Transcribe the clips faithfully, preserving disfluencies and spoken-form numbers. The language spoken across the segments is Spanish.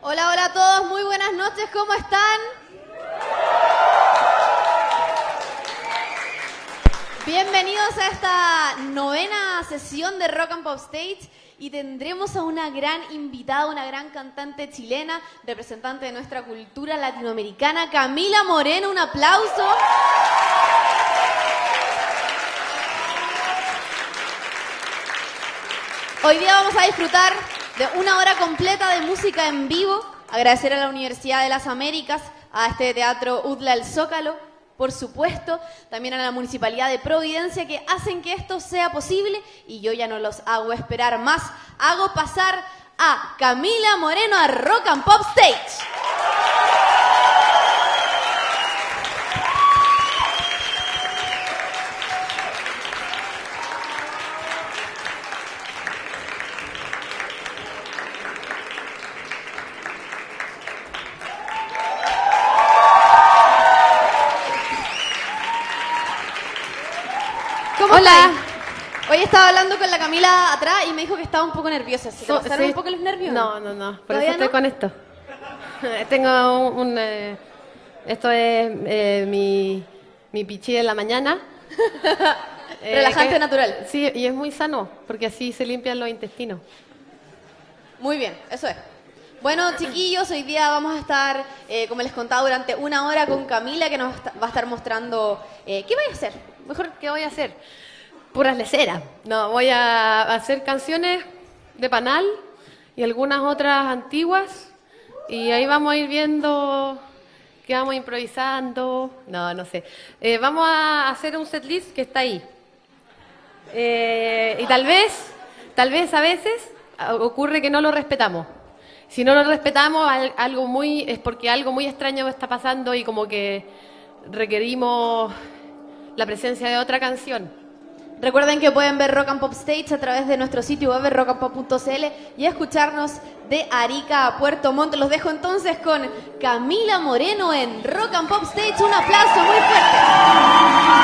Hola, hola a todos, muy buenas noches, ¿cómo están? Bienvenidos a esta novena sesión de Rock and Pop Stage y tendremos a una gran invitada, una gran cantante chilena, representante de nuestra cultura latinoamericana, Camila Moreno, un aplauso. Hoy día vamos a disfrutar de una hora completa de música en vivo, agradecer a la Universidad de las Américas, a este teatro UDLA El Zócalo, por supuesto, también a la Municipalidad de Providencia que hacen que esto sea posible y yo ya no los hago esperar más. Hago pasar a Camila Moreno a Rock and Pop Stage. Hola. Hoy estaba hablando con la Camila atrás y me dijo que estaba un poco nerviosa. ¿Se te So, pasaron sí. un poco los nervios? No, no, no. Por ¿Todavía eso estoy no? con esto. Tengo un... un, eh, esto es eh, mi, mi pichí en la mañana. Eh, Relajante que- natural. Sí, y es muy sano, porque así se limpian los intestinos. Muy bien, eso es. Bueno, chiquillos, hoy día vamos a estar, eh, como les contaba, durante una hora con Camila, que nos va a estar mostrando eh, qué voy a hacer. Mejor, ¿qué voy a hacer? Puras leceras. No, voy a hacer canciones de Panal y algunas otras antiguas. Y ahí vamos a ir viendo qué vamos improvisando. No, no sé. Eh, vamos a hacer un setlist que está ahí. Eh, y tal vez, tal vez a veces ah, ocurre que no lo respetamos. Si no lo respetamos, al- algo muy, es porque algo muy extraño está pasando y como que requerimos la presencia de otra canción. Recuerden que pueden ver Rock and Pop Stage a través de nuestro sitio web rock and pop punto c l y escucharnos de Arica a Puerto Montt. Los dejo entonces con Camila Moreno en Rock and Pop Stage. Un aplauso muy fuerte.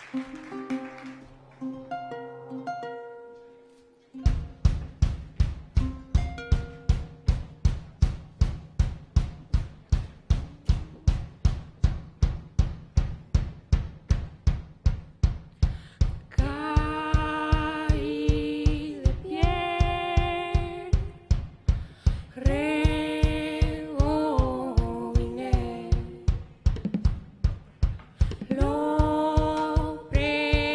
Lo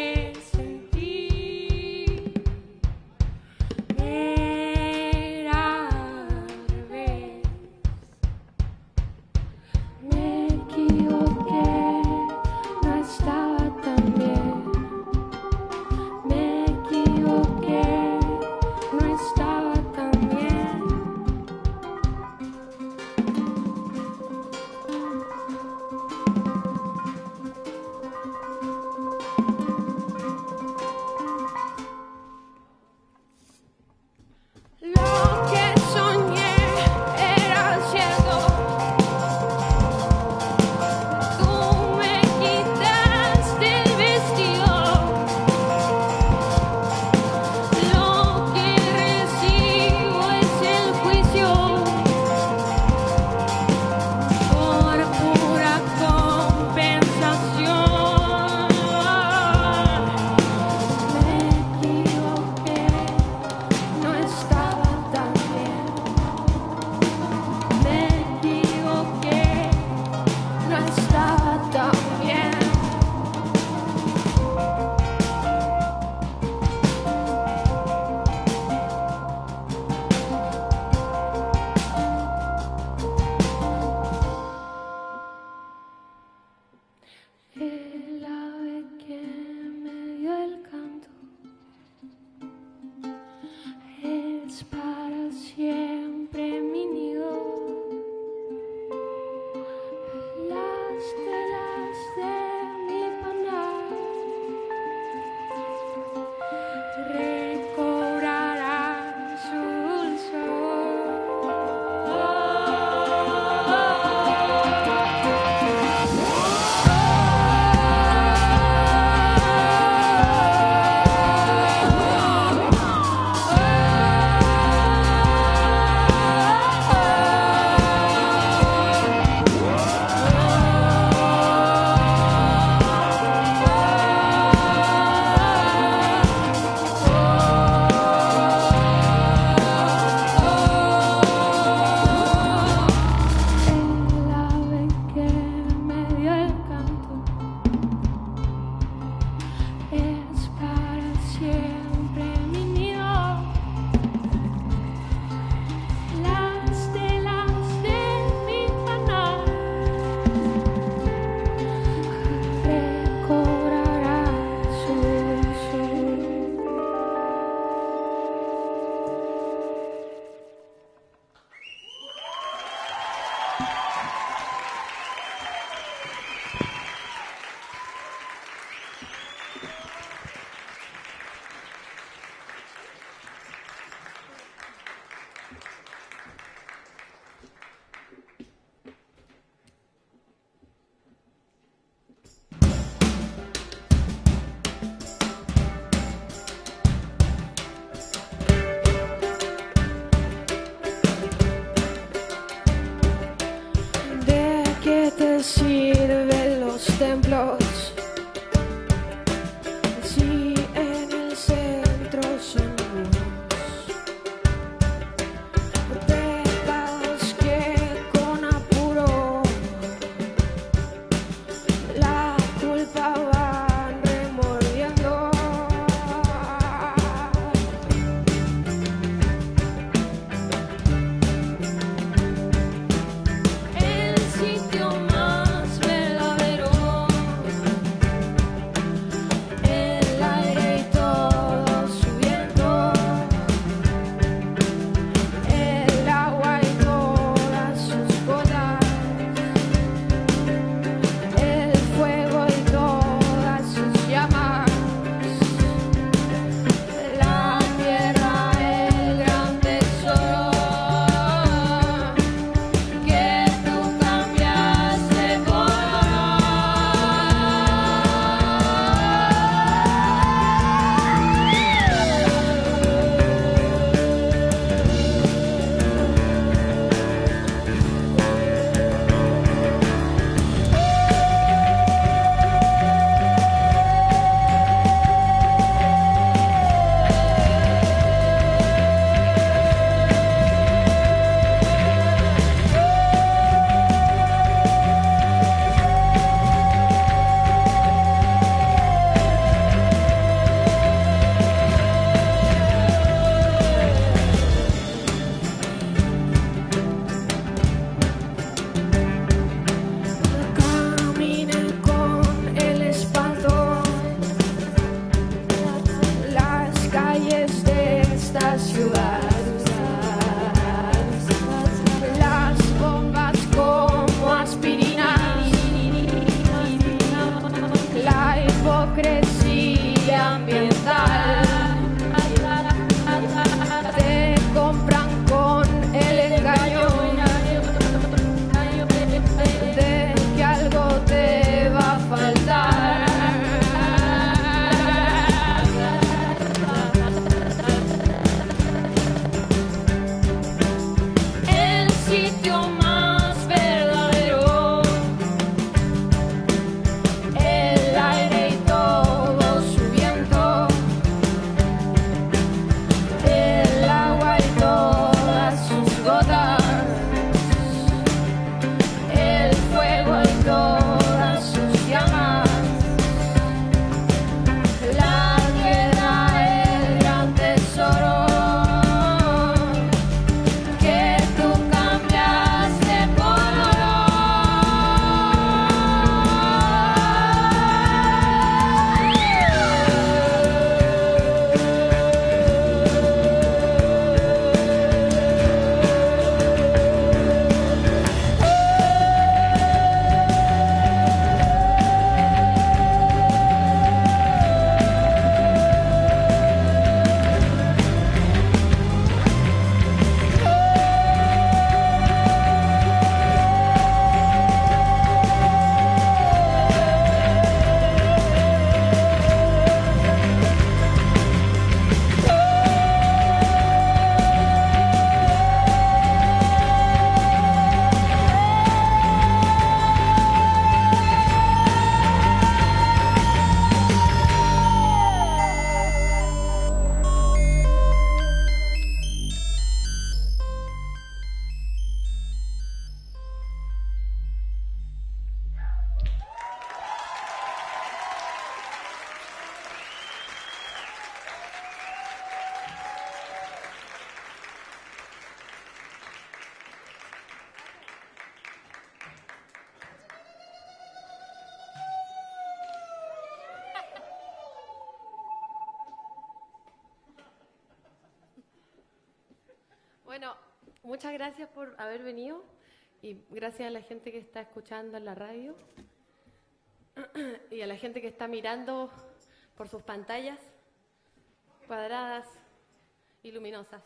Bueno, muchas gracias por haber venido y gracias a la gente que está escuchando en la radio y a la gente que está mirando por sus pantallas cuadradas y luminosas.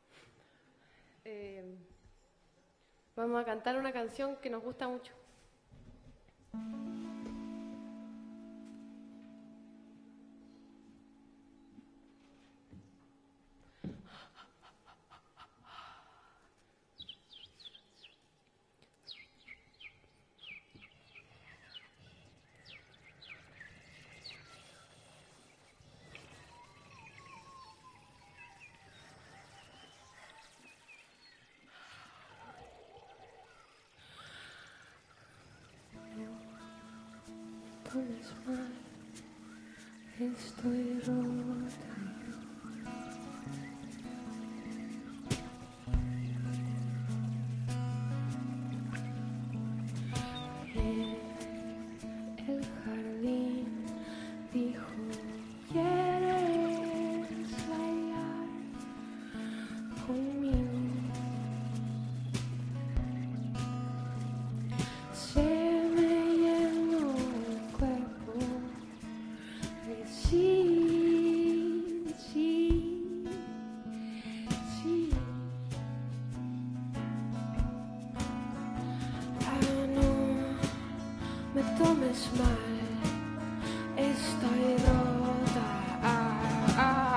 Eh, vamos a cantar una canción que nos gusta mucho. tomes mal, estoy rota. En el jardín dijo, ¿quieres bailar conmigo? Se me llenó el cuerpo de sí, sí, sí. Ah, no me tomes mal, estoy rota. Ah, ah, ah.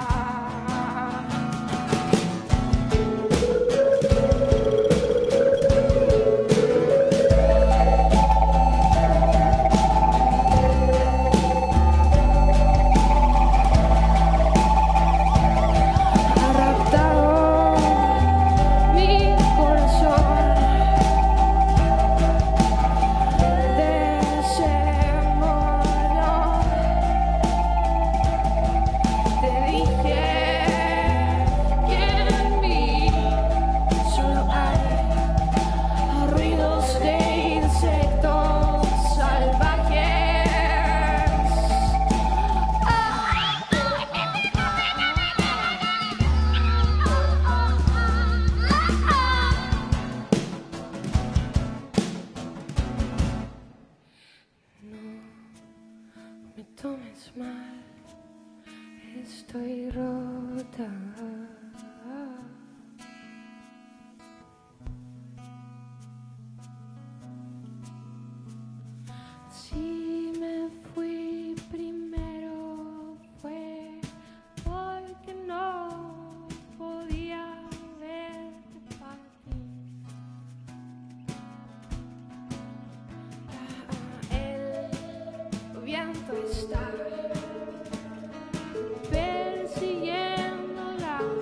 Ha raptado mi corazón de ese modo. Te dije que en mí solo hay ruidos de insectos salvajes. No me tomes mal, estoy rota. Si me fui primero fue porque no podía verte partir. Ah, el viento está persiguiendo la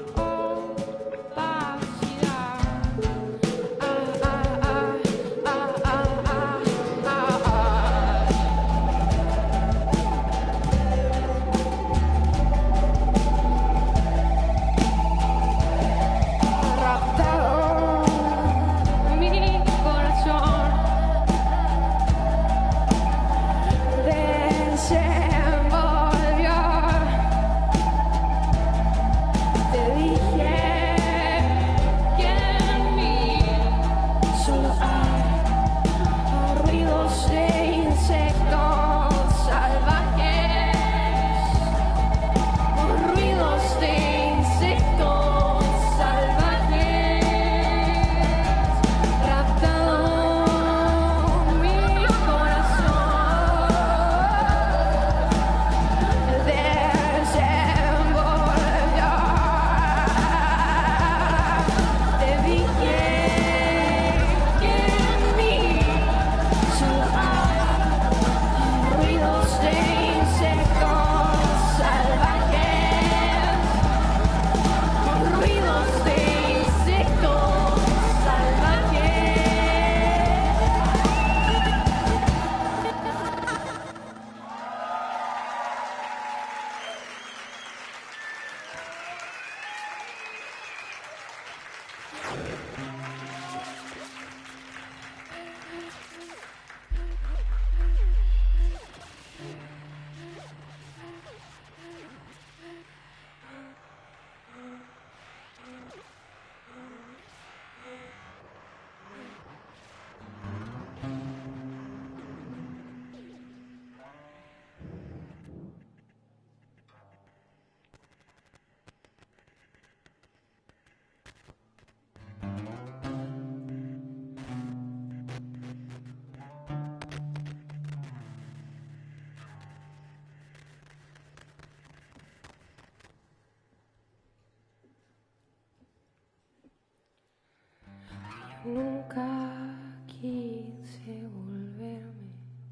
Nunca quise volverme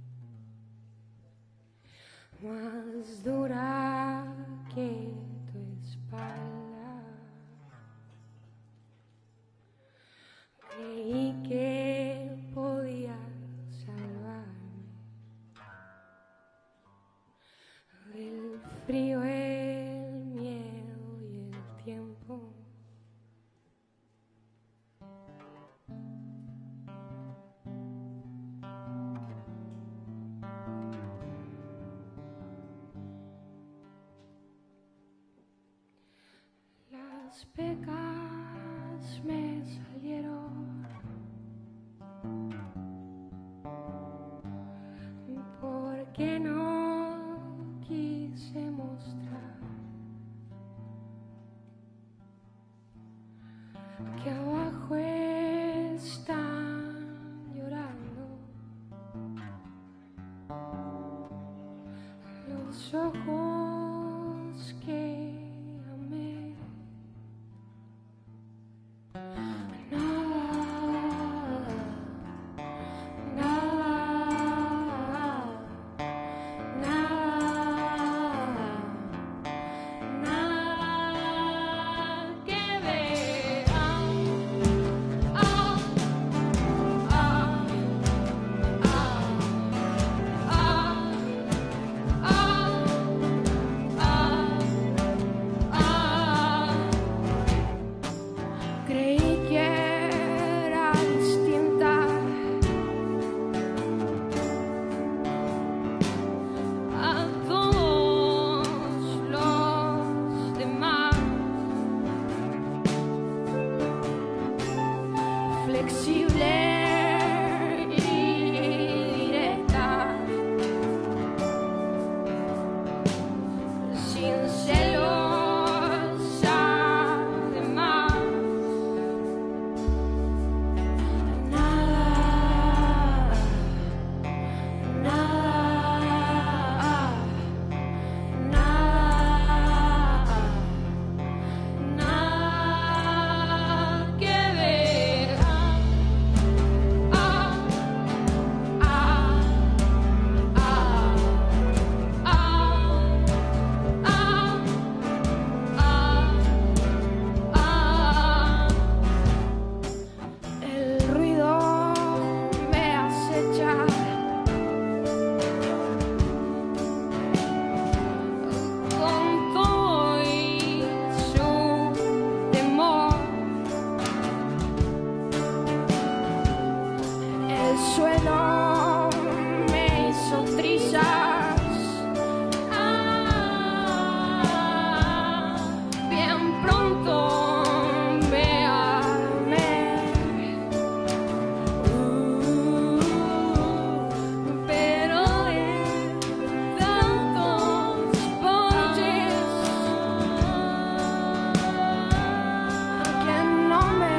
más dura que tu espalda. Creí que podía salvarme del frío, el miedo y el tiempo. Las pecas me salieron porque no quise mostrar que abajo están llorando los ojos que amé. Flexible y directa, sin celos además. Nada, nada, nada, nada que ver. El ruido me acecha, con todo y su temor. El suelo me hizo trizas, ah, bien pronto me amé. Uh, pero de tantos ponches que no me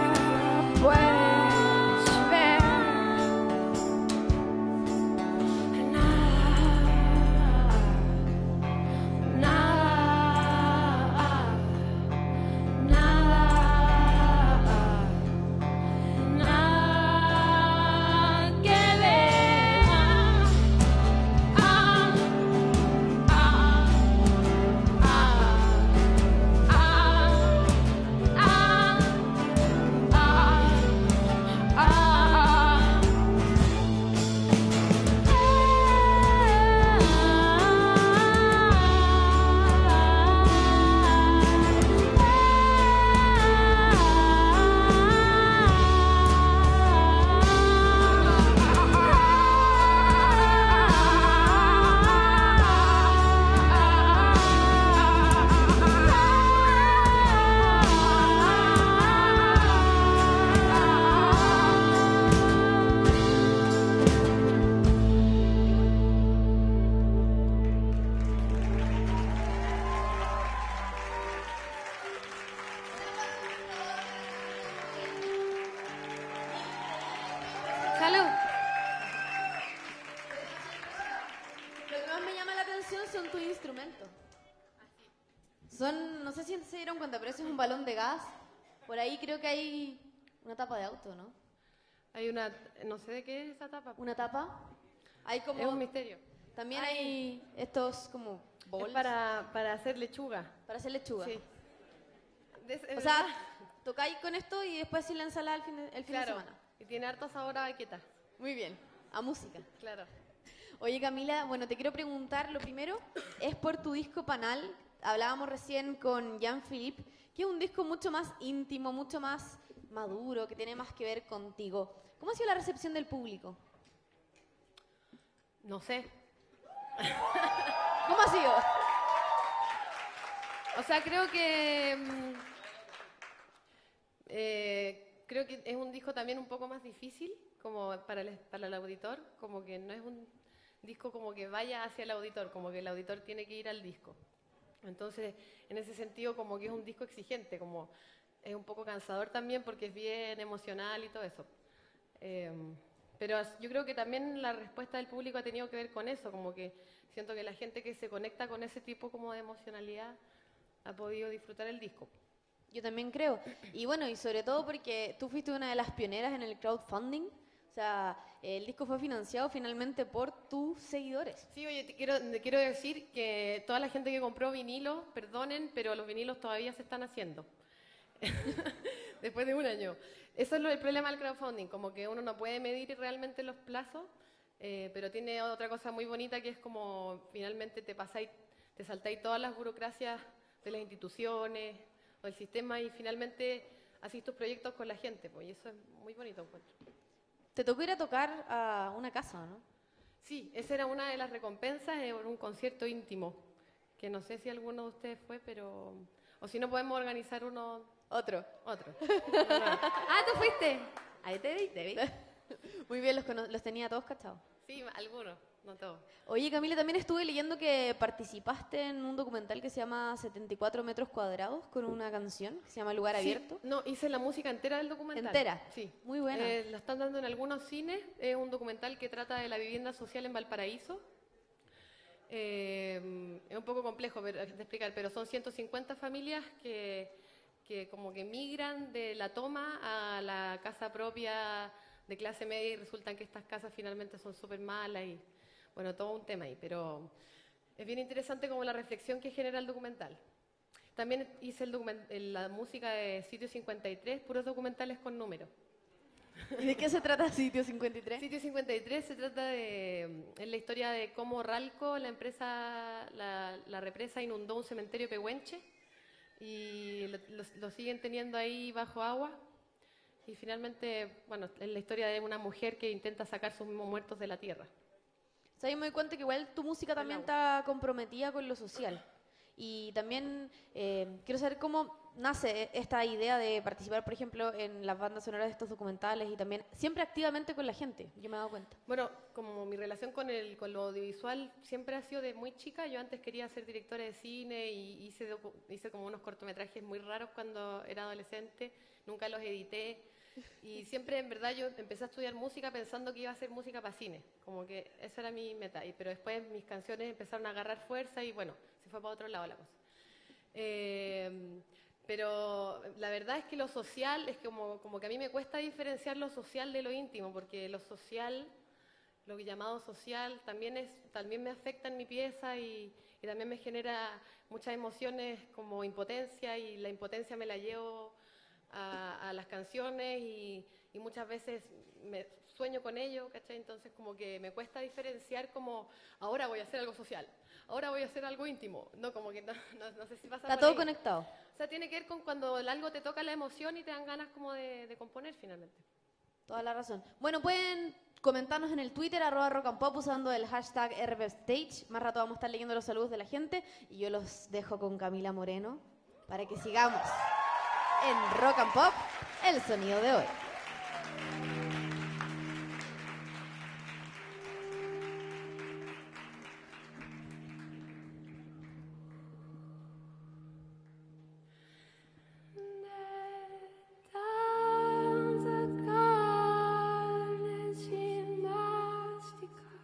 puedes ver. Salud. Lo que más me llama la atención son tus instrumentos. Son, no sé si se dieron cuenta, pero eso es un balón de gas. Por ahí creo que hay Una tapa de auto, ¿no? Hay una, no sé de qué es esa tapa. Una tapa. Hay como... Es un misterio. También hay estos como bowls Es para, para hacer lechuga. para hacer lechuga. Sí. Es- es O sea, verdad. tocáis con esto y después sí la ensalada el fin de, el fin de Claro. semana. Y tiene harto sabor a baqueta. Muy bien. A música. Claro. Oye, Camila, bueno, te quiero preguntar, lo primero es por tu disco Panal. Hablábamos recién con Jean-Philippe, que es un disco mucho más íntimo, mucho más maduro, que tiene más que ver contigo. ¿Cómo ha sido la recepción del público? No sé. ¿Cómo ha sido? O sea, creo que. mm, eh, creo que es un disco también un poco más difícil como para el, para el auditor, como que no es un disco como que vaya hacia el auditor, como que el auditor tiene que ir al disco. Entonces, en ese sentido, como que es un disco exigente, como es un poco cansador también porque es bien emocional y todo eso. Eh, pero as- yo creo que también la respuesta del público ha tenido que ver con eso, como que siento que la gente que se conecta con ese tipo como de emocionalidad ha podido disfrutar el disco. Yo también creo. Y bueno, y sobre todo porque tú fuiste una de las pioneras en el crowdfunding. O sea, el disco fue financiado finalmente por tus seguidores. Sí, oye, te quiero, te quiero decir que toda la gente que compró vinilos, perdonen, pero los vinilos todavía se están haciendo. Después de un año. Eso es lo, el problema del crowdfunding, como que uno no puede medir realmente los plazos, eh, pero tiene otra cosa muy bonita que es como finalmente te pasáis, te saltáis todas las burocracias de las instituciones o del sistema y finalmente hacéis tus proyectos con la gente, pues, y eso es muy bonito, encuentro. Te tocó ir a tocar a una casa, ¿no? Sí, esa era una de las recompensas en un concierto íntimo, que no sé si alguno de ustedes fue, pero... O si no, podemos organizar uno... Otro. Otro. Ah, tú fuiste. Ahí te vi, te vi. Muy bien, los, cono- los tenía todos cachados. Sí, algunos, no todos. Oye, Camila, también estuve leyendo que participaste en un documental que se llama setenta y cuatro metros cuadrados con una canción que se llama Lugar Sí, Abierto. no, hice la música entera del documental. ¿Entera? Sí. Muy buena. Eh, lo están dando en algunos cines. Es un documental que trata de la vivienda social en Valparaíso. Eh, es un poco complejo de explicar, pero son ciento cincuenta familias que, que como que migran de la toma a la casa propia de clase media y resultan que estas casas finalmente son súper malas y bueno, todo un tema ahí, pero es bien interesante como la reflexión que genera el documental. También hice el document- la música de Sitio cincuenta y tres, puros documentales con números. ¿Y de qué se trata Sitio cincuenta y tres? Sitio cincuenta y tres se trata de, es la historia de cómo Ralco, la empresa, la, la represa inundó un cementerio pehuenche y lo, lo- lo siguen teniendo ahí bajo agua. Y finalmente, bueno, es la historia de una mujer que intenta sacar sus mismos muertos de la tierra. O sea, yo me doy cuenta que igual tu música también agua. está comprometida con lo social. Y también eh, quiero saber cómo nace esta idea de participar, por ejemplo, en las bandas sonoras de estos documentales y también siempre activamente con la gente. Yo me he dado cuenta. Bueno, como mi relación con el con lo audiovisual siempre ha sido de muy chica, yo antes quería ser directora de cine y hice, docu- hice como unos cortometrajes muy raros cuando era adolescente, nunca los edité y siempre en verdad yo empecé a estudiar música pensando que iba a hacer música para cine, como que esa era mi meta, y, pero después mis canciones empezaron a agarrar fuerza y bueno, se fue para otro lado la cosa. Eh, pero la verdad es que lo social es como, como que a mí me cuesta diferenciar lo social de lo íntimo, porque lo social, lo llamado social, también, es, también me afecta en mi pieza y, y también me genera muchas emociones como impotencia y la impotencia me la llevo a, a las canciones y, y muchas veces me sueño con ello, ¿cachai? Entonces como que me cuesta diferenciar como ahora voy a hacer algo social, ahora voy a hacer algo íntimo, no como que no, no, no sé si pasa Está por todo ahí. conectado. O sea, tiene que ver con cuando algo te toca la emoción y te dan ganas como de, de componer finalmente. Toda la razón. Bueno, pueden comentarnos en el Twitter, arroba rock and pop, usando el hashtag R B Stage. Más rato vamos a estar leyendo los saludos de la gente y yo los dejo con Camila Moreno para que sigamos en Rock and Pop, el sonido de hoy. Tanta carne sin masticar,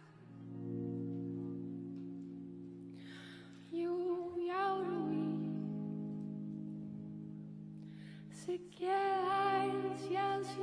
lluvia o ruiz, se queda en silencio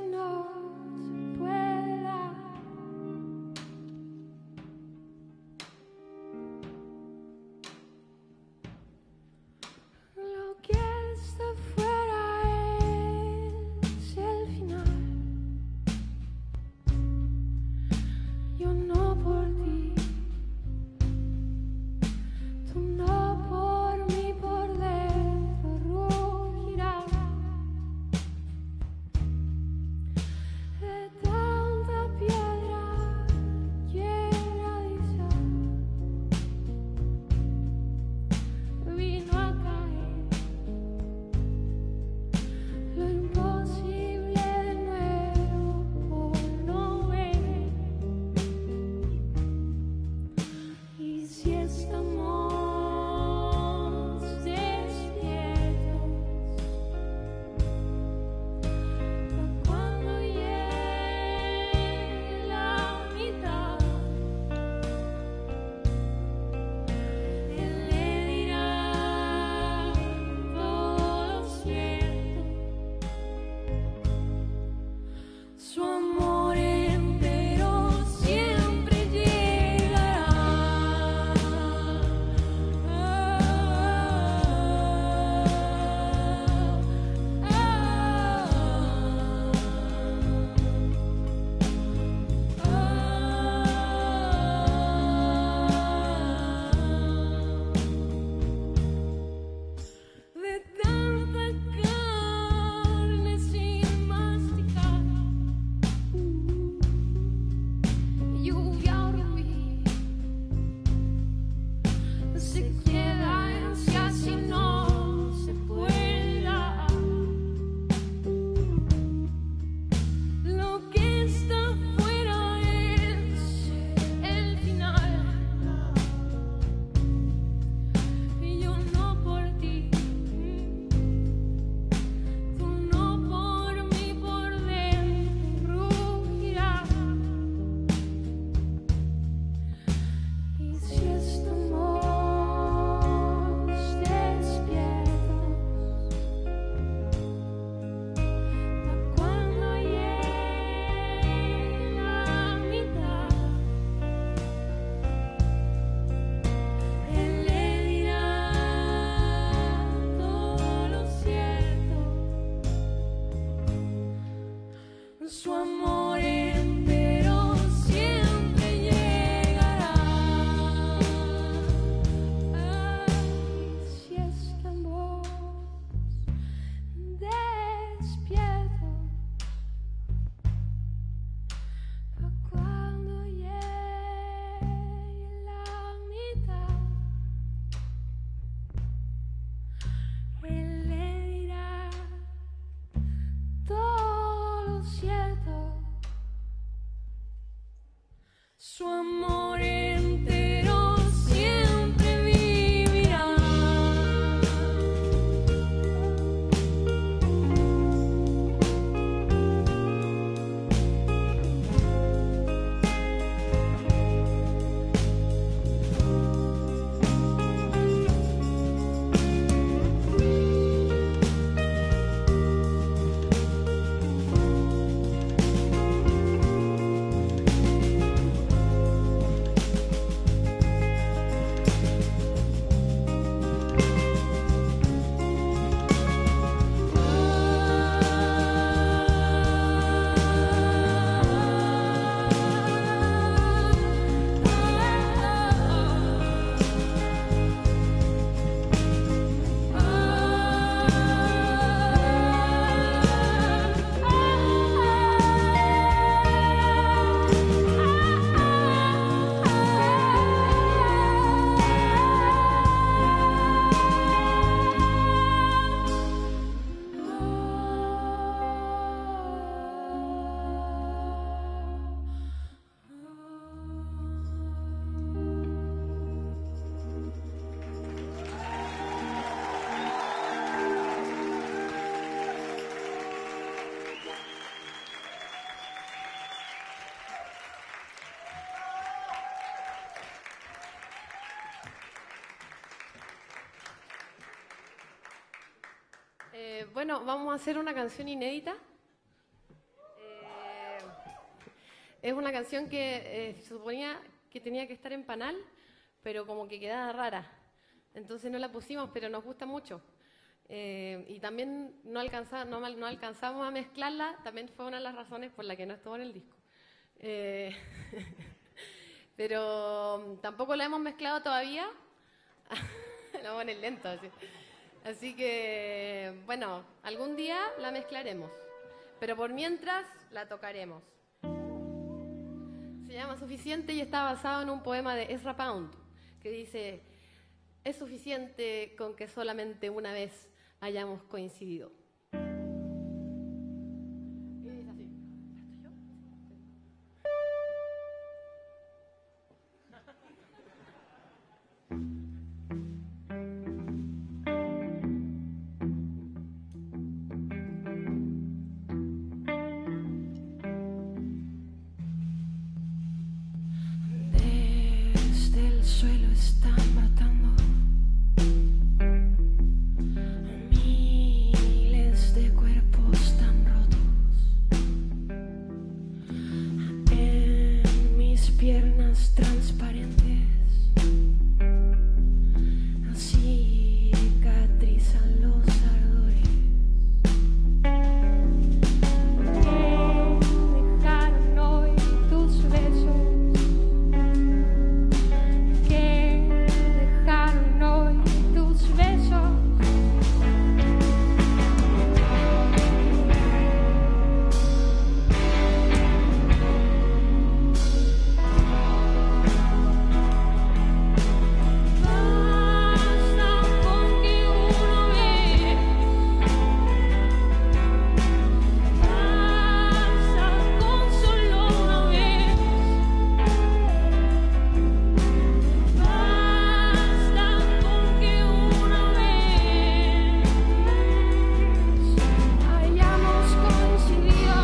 Él le dirá todo lo cierto. Su amor entero siempre vivirá. Eh, bueno, vamos a hacer una canción inédita. Eh, es una canción que eh, se suponía que tenía que estar en panal, pero como que quedaba rara. Entonces no la pusimos, pero nos gusta mucho. Eh, y también no, alcanza, no, no alcanzamos a mezclarla, también fue una de las razones por la que no estuvo en el disco. Eh, pero tampoco la hemos mezclado todavía. La ponen lento así. Así que, bueno, algún día la mezclaremos, pero por mientras la tocaremos. Se llama Suficiente y está basado en un poema de Ezra Pound, que dice: es suficiente con que solamente una vez hayamos coincidido. Y dice así. Desde el suelo están brotando miles de cuerpos tan rotos. En mis piernas transparentes cicatrizan los ardores que dejaron hoy tus besos. Dejaron hoy tus besos. Basta con que uno ve. Basta con solo una vez. Basta con que una vez hayamos coincidido.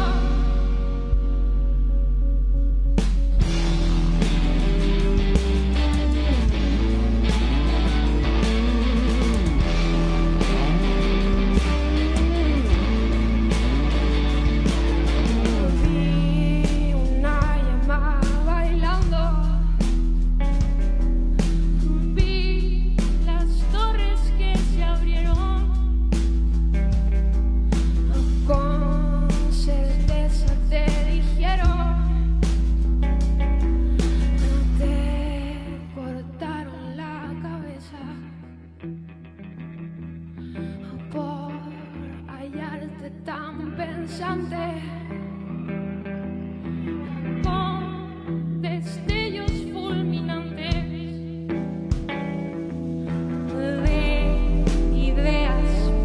Vi una llama bailando. Vi las torres que se abrieron. Con certeza te dijeron: te cortaron la cabeza por hallarte tan pensante. Con destellos fulminantes de ideas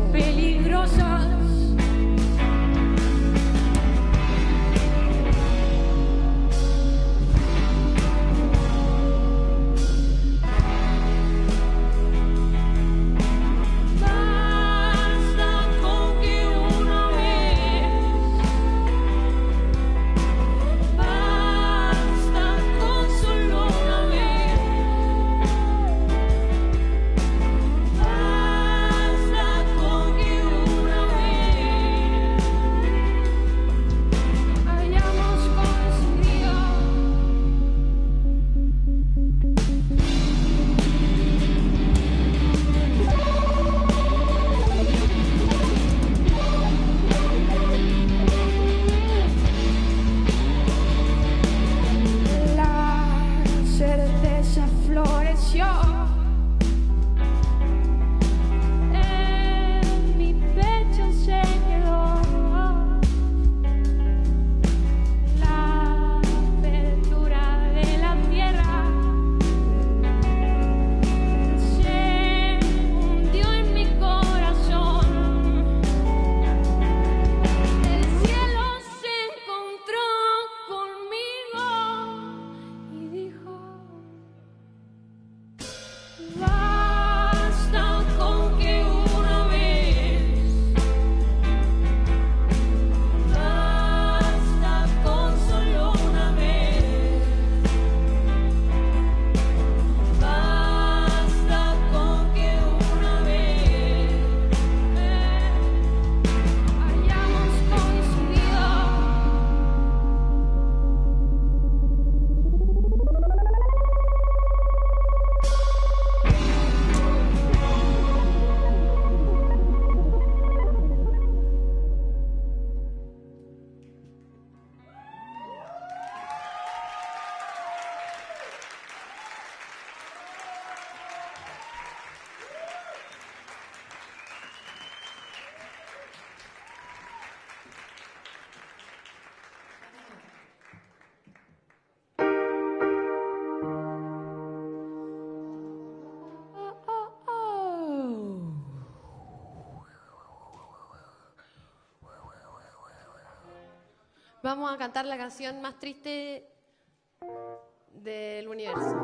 Vamos a cantar la canción más triste del universo.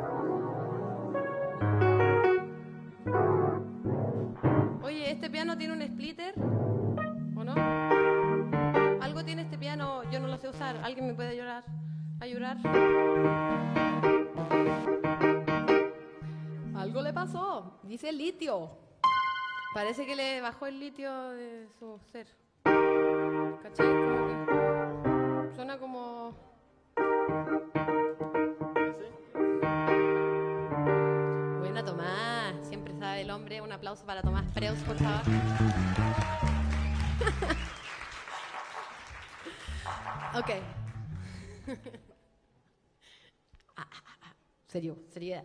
Oye, ¿este piano tiene un splitter? ¿O no? Algo tiene este piano, yo no lo sé usar. ¿Alguien me puede ayudar? ¿Ayudar? Algo le pasó, dice el litio. Parece que le bajó el litio de su ser. ¿Cachai? Como que suena como... Buena Tomás, siempre sabe el hombre. Un aplauso para Tomás Preus, por favor. Ok. ah, ah, ah. Serio, seriedad.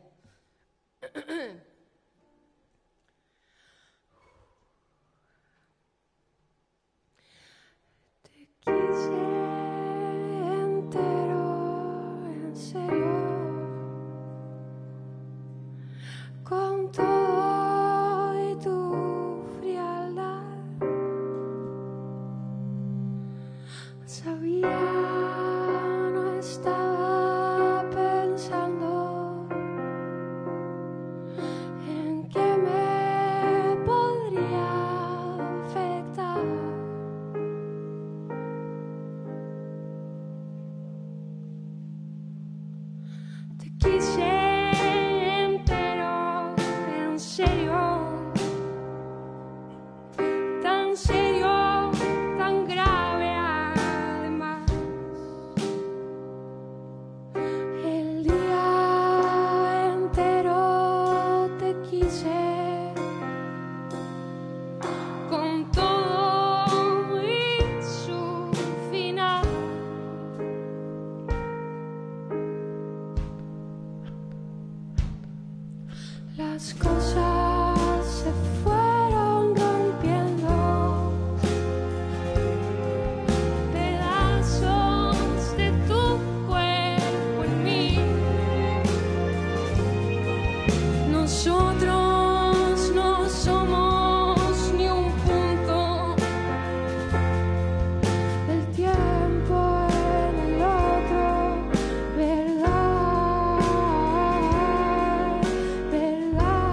Te quise entero, en serio, con todo y tu frialdad. Sabía, no estaba pensando en que me podría afectar. Te quise entero, en serio, tan serio, tan grave además. El día entero te quise, con todo y su final. Las cosas se fueron rompiendo, pedazos de tu cuerpo en mí. Nosotros no somos ni un punto del tiempo en el otro, ¿verdad? ¿Verdad?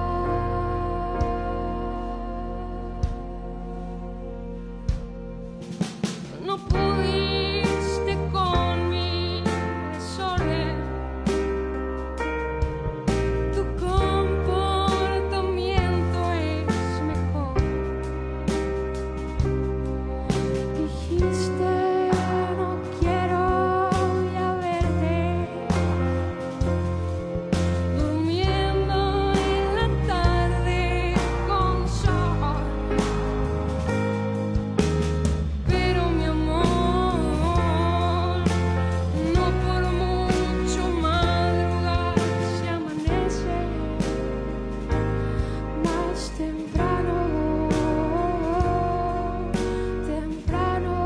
No pudiste con mi desorden. Tu comportamiento es mejor. Dijiste, no quiero ya verte durmiendo en la tarde con sol. Pero mi amor, no por mucho madrugar se amanece más temprano, temprano.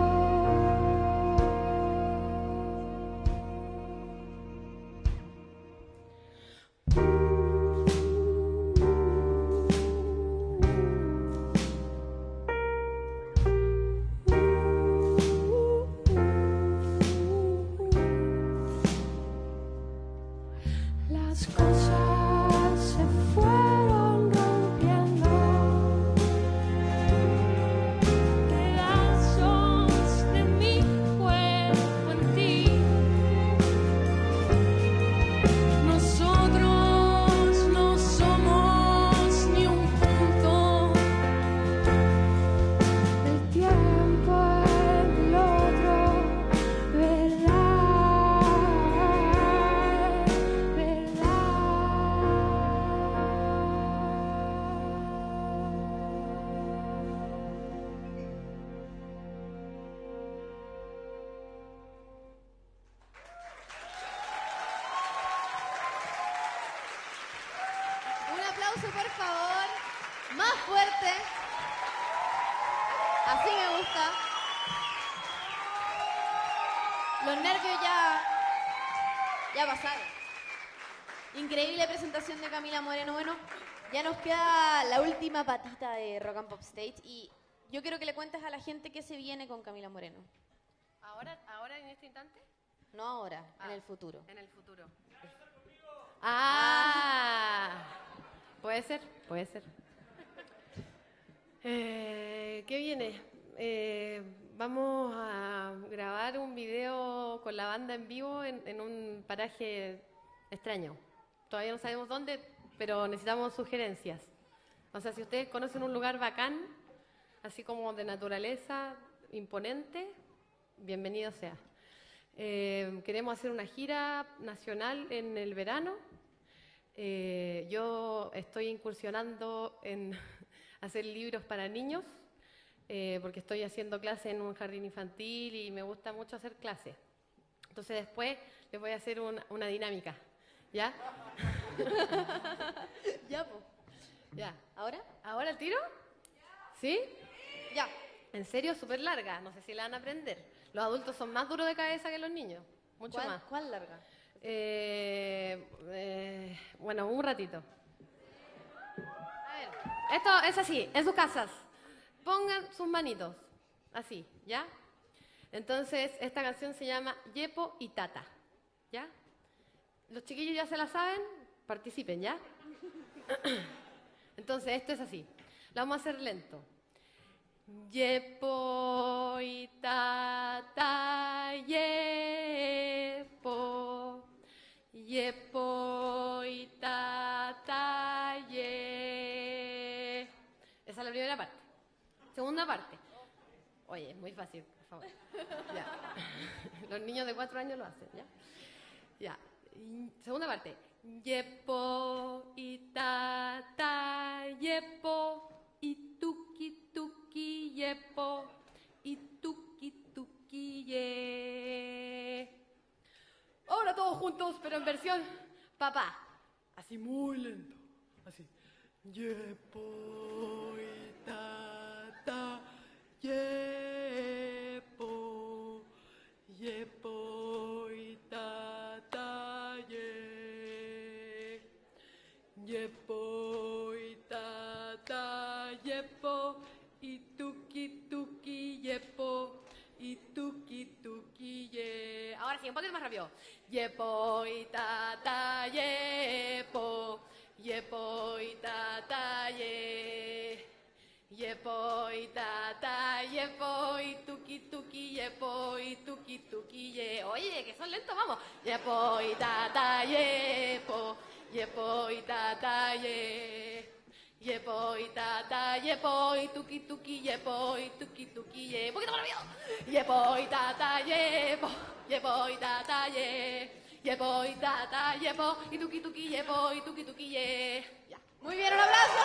Las cosas se fueron rompiendo, pedazos de mi cuerpo en ti. Nosotros no somos ni un punto del tiempo en el otro, ¿verdad? ¿Verdad? Un aplauso, por favor. Más fuerte. Así me gusta. Los nervios ya, ya pasaron. Increíble presentación de Camila Moreno. Bueno, ya nos queda la última patita de Rock and Pop Stage y yo quiero que le cuentes a la gente qué se viene con Camila Moreno. Ahora ¿Ahora, ahora en este instante? No ahora, Ah, en el futuro. En el futuro. Ah, puede ser, puede ser. Eh, ¿Qué viene? Eh, vamos a grabar un video con la banda en vivo en, en un paraje extraño. Todavía no sabemos dónde, pero necesitamos sugerencias. O sea, si ustedes conocen un lugar bacán, así como de naturaleza imponente, bienvenido sea. Eh, queremos hacer una gira nacional en el verano. Eh, yo estoy incursionando en hacer libros para niños, eh, porque estoy haciendo clase en un jardín infantil y me gusta mucho hacer clases. Entonces después les voy a hacer un, una dinámica, ¿ya? Ya, pues. Ya. ¿Ahora? ¿Ahora el tiro? ¿Sí? Ya. En serio, súper larga. No sé si la van a aprender. Los adultos son más duros de cabeza que los niños. Mucho ¿Cuál, más. ¿Cuál larga? Eh, eh, bueno, un ratito. A ver, esto es así, en sus casas. Pongan sus manitos, así, ¿ya? Entonces, esta canción se llama Yepo y Tata, ¿ya? Los chiquillos ya se la saben, participen, ¿ya? Entonces, esto es así. La vamos a hacer lento. Yepo y Tata, yepo. Yepo y Tata, ye. Esa es la primera parte. Segunda parte. Oye, es muy fácil, por favor. Ya. Los niños de cuatro años lo hacen, ¿ya? Ya. Y segunda parte. Yepo y Tata, yepo. Y tuki tuki, yepo. Y tuki tuki, ye. Ahora todos juntos, pero en versión papá. Así muy lento. Así. Yepo y tata, yepo. Yepo y tata, ye. Yepo y tata, yepo. Y tuki tuki, yepo. Y tuki tuki ye. Ahora sí, un poquito más rápido. Yepo y tata yepo. Yepo y tata ye. Yepo y tata yepo. Y tuki tuki yepo. Y tuki tuki ye. Oye, que son lentos, vamos. Yepo y tata yepo. Yepo y tata ye. Yepo y tata, yepo y tuki tuki, yepo y tuki tuki, ye. Un poquito más rápido. Yepo y tata, yepo, yepo y tata, ye. Yepo y tata, yepo y tuki tuki, yepo y tuki tuki, ye. Ya. Muy bien, un aplauso.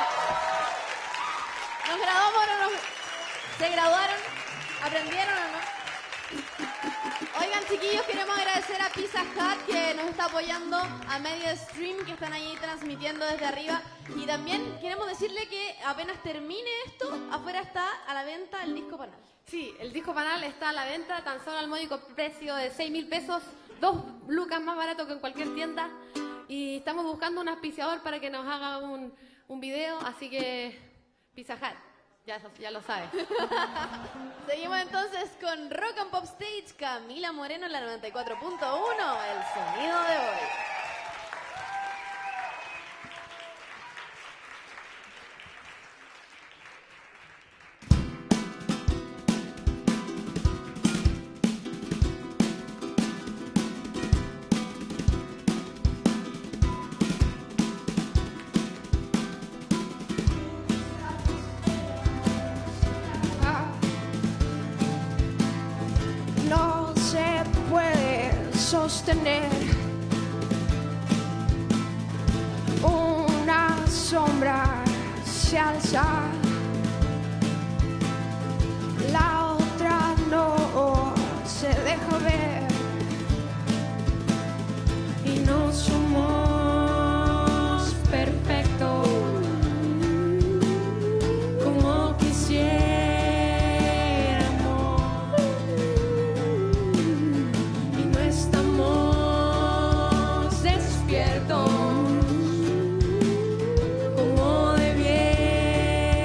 ¿Nos graduamos o no nos... ¿Se graduaron? ¿Aprendieron o no? Oigan, chiquillos, queremos agradecer a Pizza Hut que nos está apoyando, a Media Stream que están ahí transmitiendo desde arriba, y también queremos decirle que apenas termine esto, afuera está a la venta el disco Panal. Sí, el disco Panal está a la venta tan solo al módico precio de seis mil pesos, dos lucas más barato que en cualquier tienda, y estamos buscando un auspiciador para que nos haga un, un video, así que Pizza Hut. Ya, ya lo sabes. Seguimos entonces con Rock and Pop Stage, Camila Moreno en la noventa y cuatro punto uno, el sonido de hoy. No se puede sostener una sombra se alza, la otra no se deja ver y no somos perfectos como quisiera. Como debiera.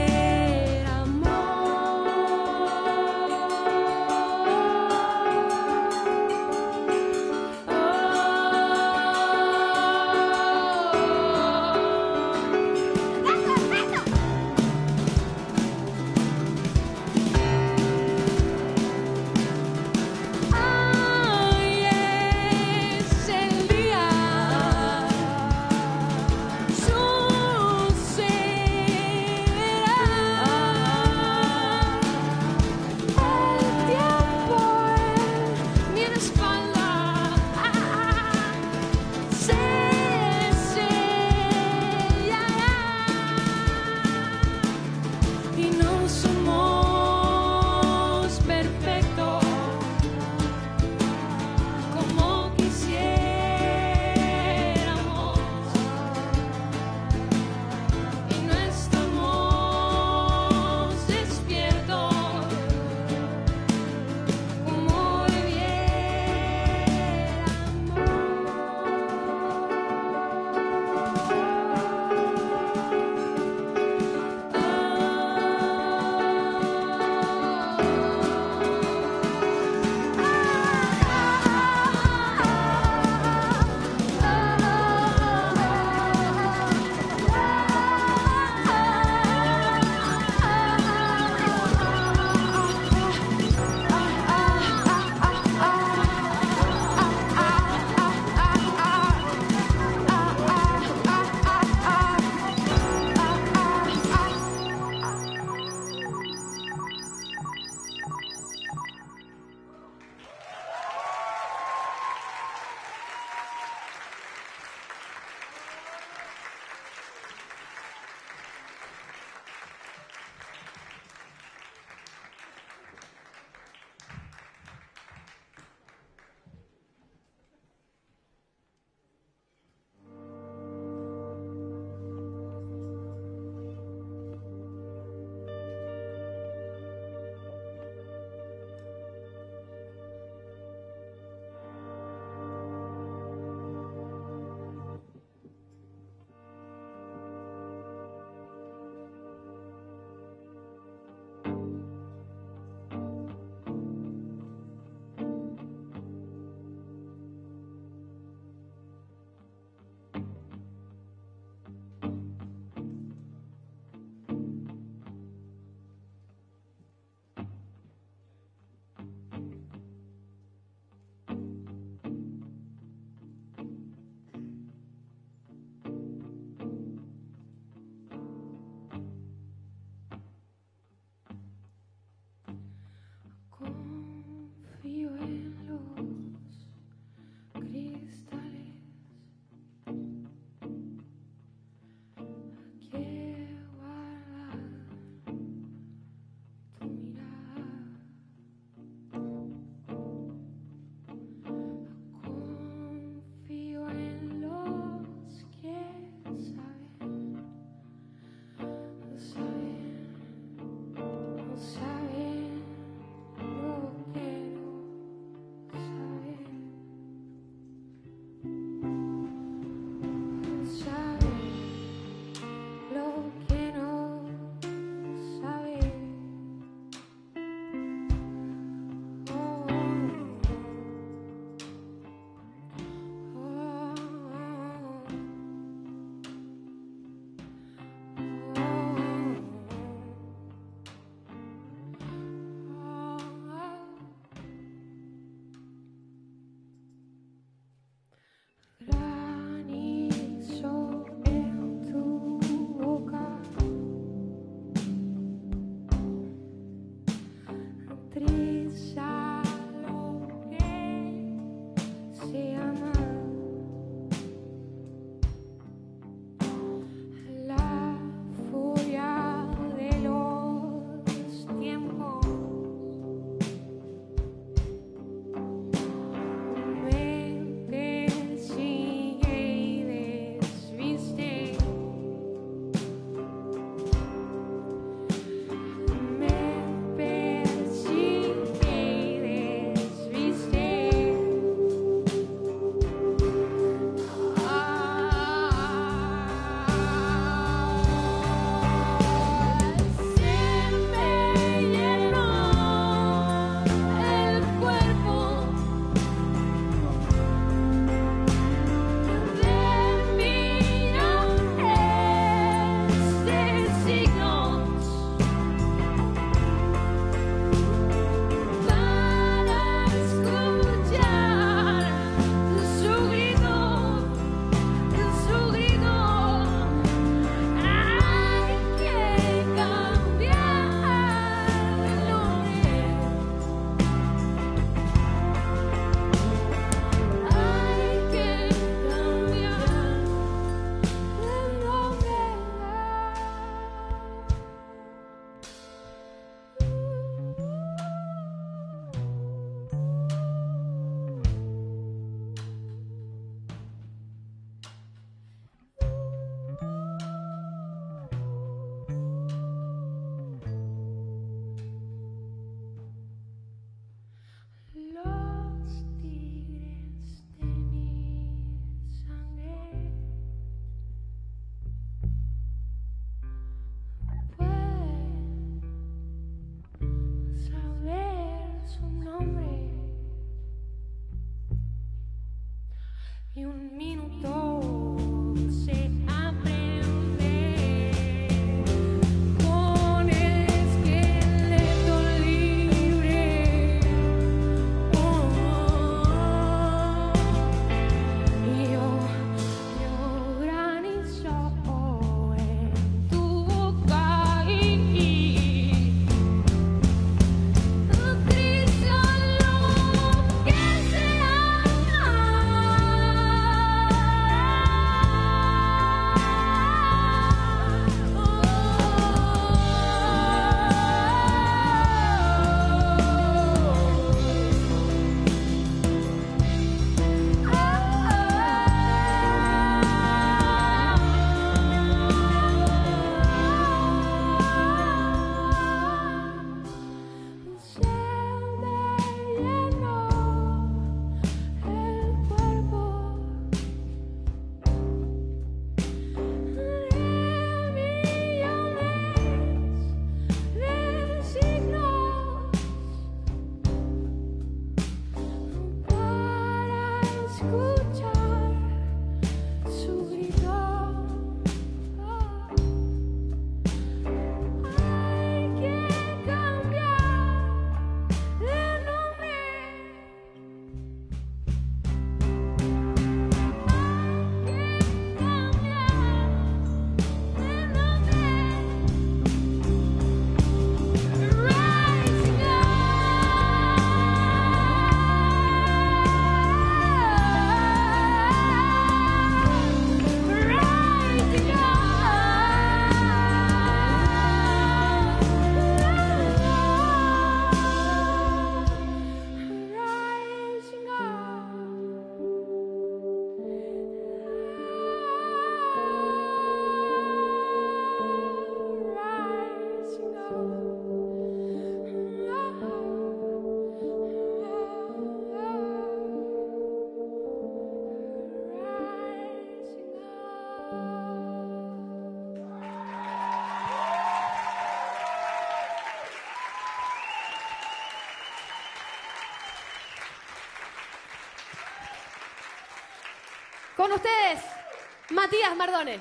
Con ustedes, Matías Mardones.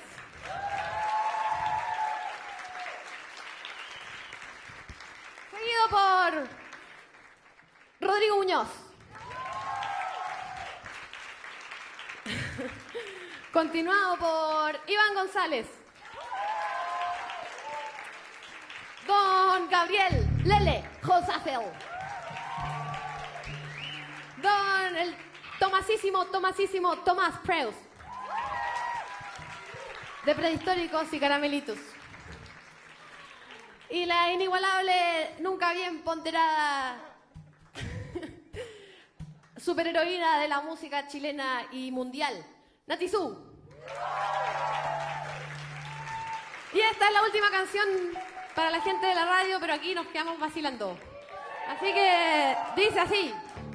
Seguido por Rodrigo Muñoz. Continuado por Iván González. Don Gabriel Lele Josafel. Don el Tomasísimo, Tomasísimo Tomás Preus. De Prehistóricos y Caramelitos. Y la inigualable, nunca bien ponderada superheroína de la música chilena y mundial, Natizú. Y esta es la última canción para la gente de la radio, pero aquí nos quedamos vacilando. Así que dice así.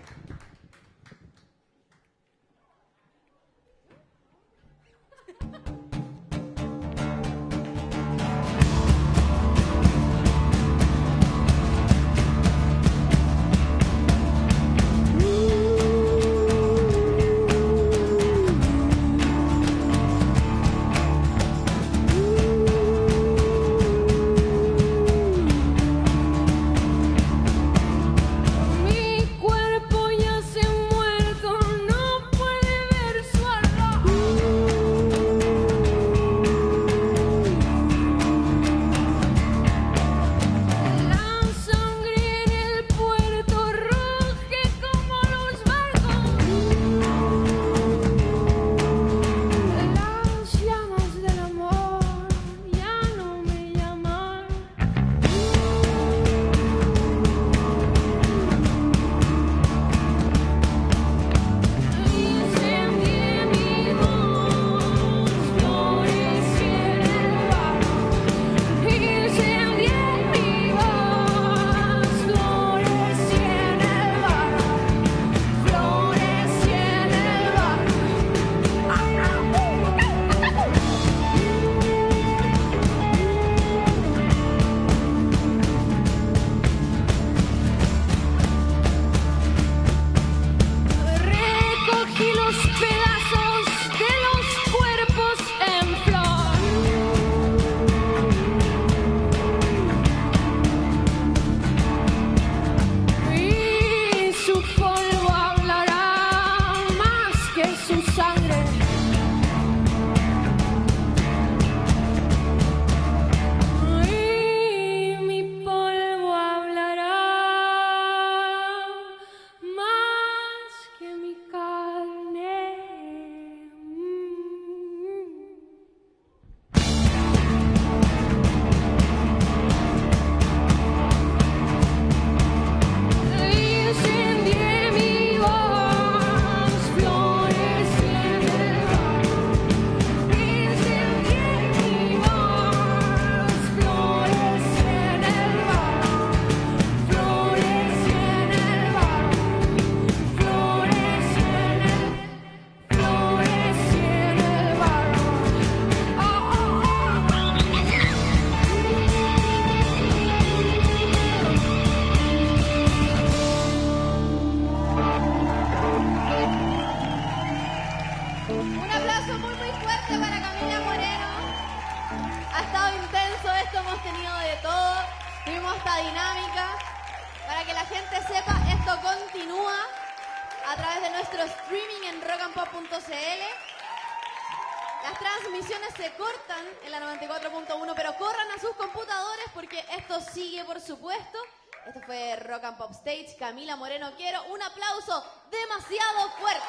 Camila Moreno, quiero un aplauso demasiado fuerte.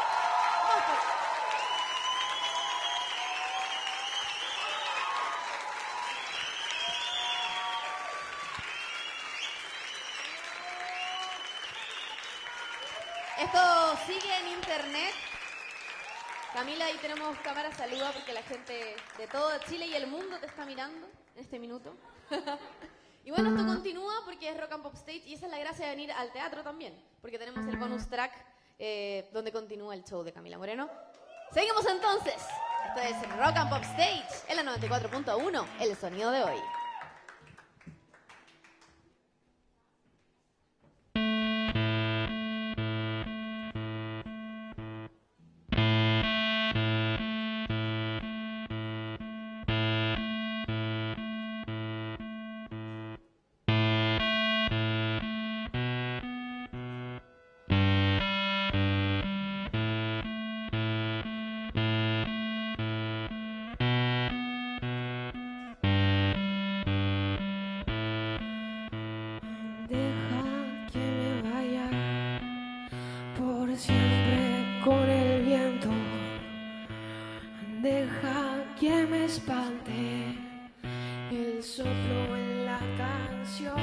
Muy fuerte. Esto sigue en internet. Camila, ahí tenemos cámara, saluda porque la gente de todo Chile y el mundo te está mirando en este minuto. Y bueno, esto continúa porque es Rock and Pop Stage y esa es la gracia de venir al teatro también, porque tenemos el bonus track eh, donde continúa el show de Camila Moreno. Seguimos entonces. Esto es Rock and Pop Stage en la noventa y cuatro punto uno, el sonido de hoy. soplo en la canción,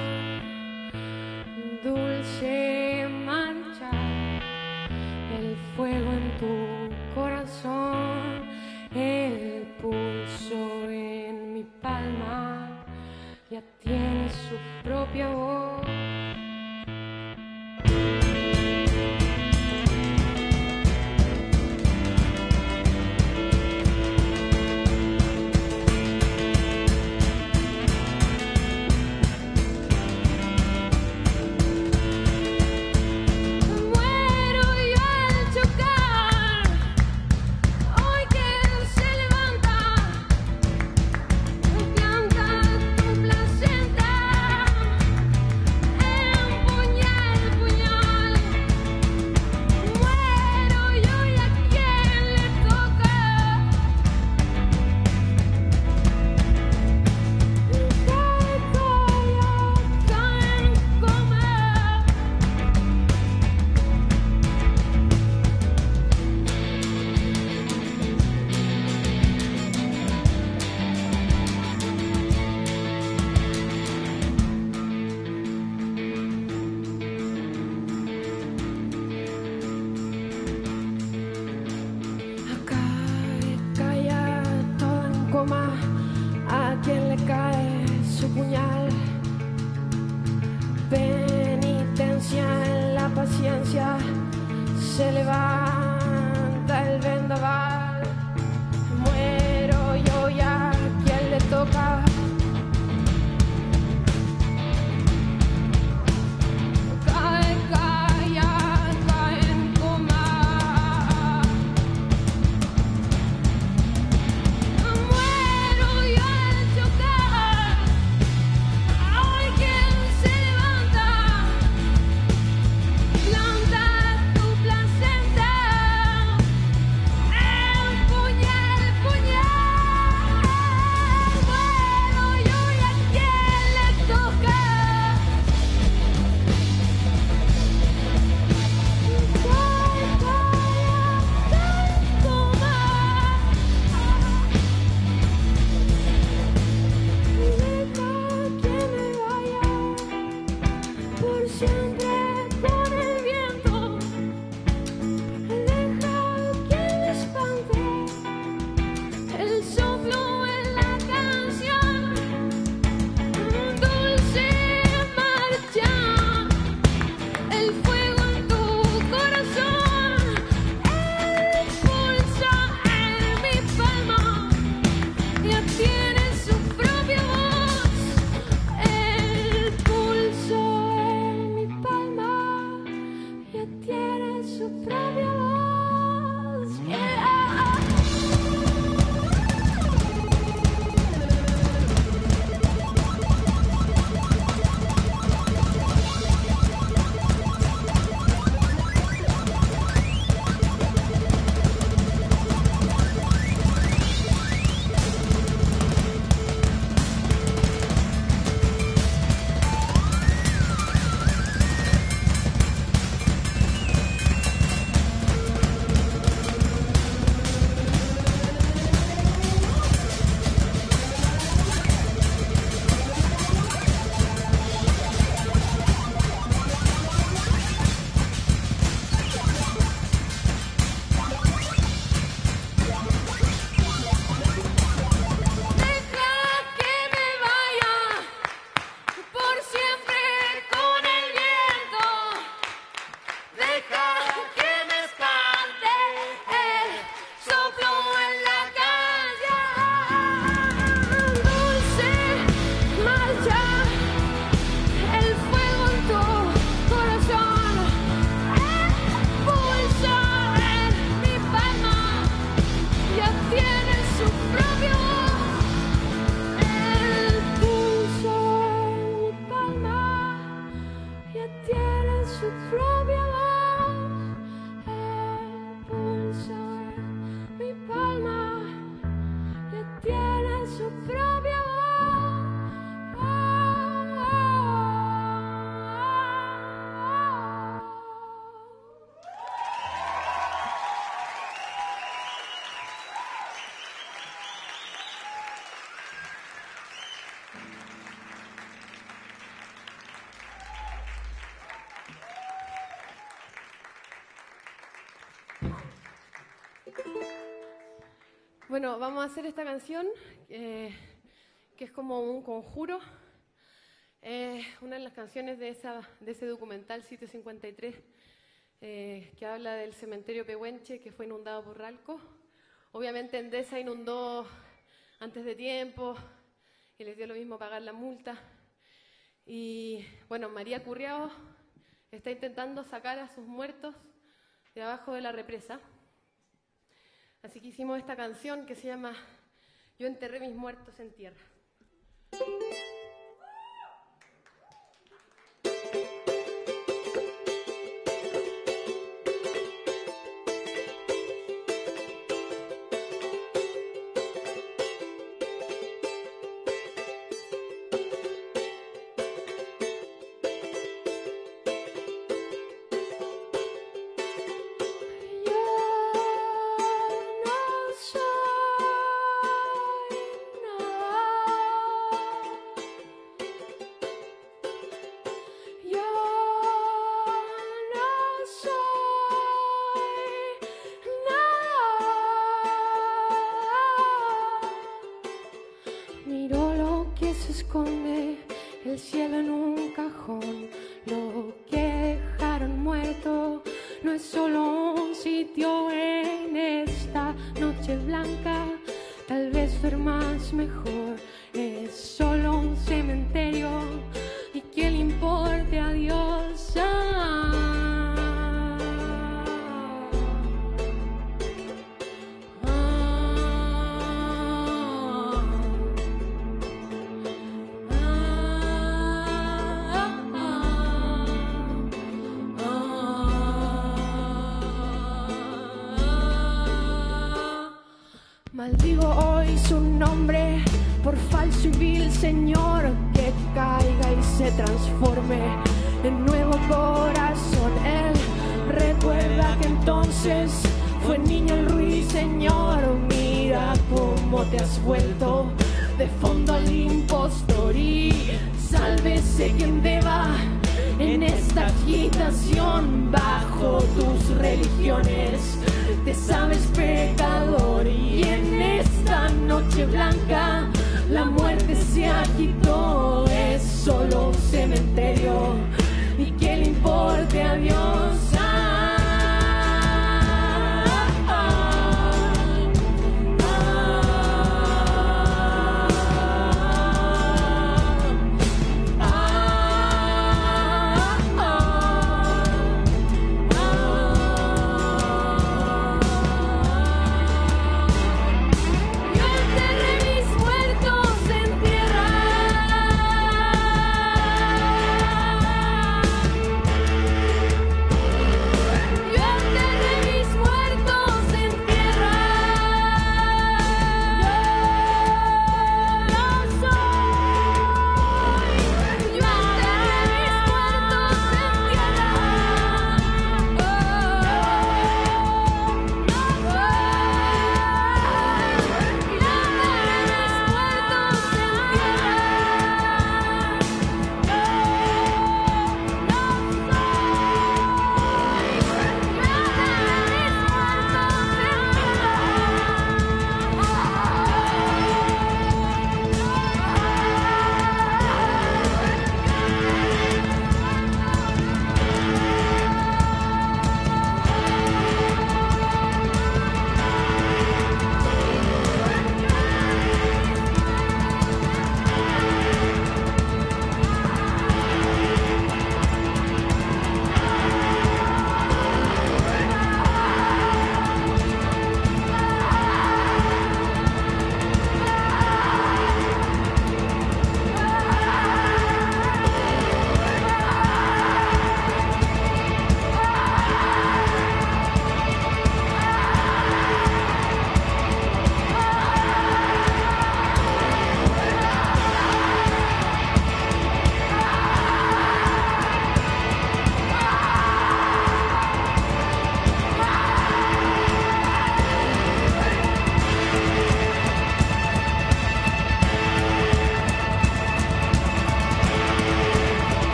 dulce marcha, el fuego en tu corazón, el pulso en mi palma, ya tiene su propia voz. A quien le cae su puñal, penitencia en la paciencia, se levanta el vendaval. Muero yo y a quien le toca. Cae, calla, cae en coma. Planta tu placenta. Bueno, vamos a hacer esta canción, eh, que es como un conjuro. Eh, una de las canciones de, esa, de ese documental Sitio cincuenta y tres, eh, que habla del cementerio Pehuenche, que fue inundado por Ralco. Obviamente Endesa inundó antes de tiempo y les dio lo mismo pagar la multa. Y bueno, María Curriao está intentando sacar a sus muertos de abajo de la represa. Así que hicimos esta canción que se llama Yo enterré mis muertos en tierra. El cielo en un cajón, lo que dejaron muerto no es solo un sitio en esta noche blanca. Tal vez duermas mejor, es solo un cementerio y que le importe a Dios. Ah. Maldigo hoy su nombre por falso y vil señor, que caiga y se transforme en nuevo corazón. Él recuerda que entonces fue niño el ruiseñor. Mira cómo te has vuelto de fondo al impostor y sálvese quien deba en esta agitación. Bajo tus religiones te sabes pecador y en esta noche blanca la muerte se agitó. Es solo un cementerio y que le importe a Dios. Ah, ah, ah,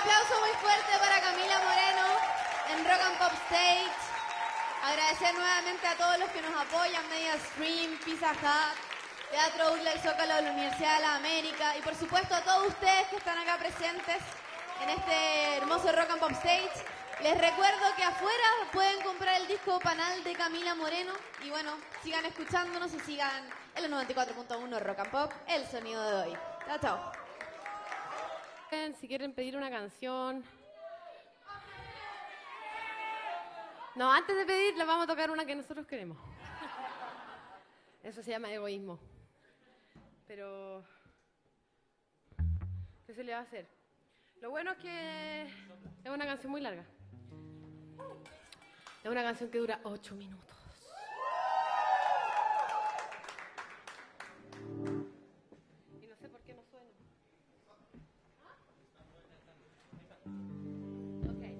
aplauso muy fuerte para Camila Moreno en Rock and Pop Stage. Agradecer nuevamente a todos los que nos apoyan, Media Stream, Pizza Hut, Teatro Udla El Zócalo de la Universidad de la América y por supuesto a todos ustedes que están acá presentes en este hermoso Rock and Pop Stage. Les recuerdo que afuera pueden comprar el disco Panal de Camila Moreno y bueno, sigan escuchándonos y sigan en los noventa y cuatro punto uno Rock and Pop, el sonido de hoy. Chao, chao. Si quieren pedir una canción. No, antes de pedir, les vamos a tocar una que nosotros queremos. Eso se llama egoísmo. Pero, ¿qué se le va a hacer? Lo bueno es que es una canción muy larga. Es una canción que dura ocho minutos. Y no sé por qué no suena. Okay.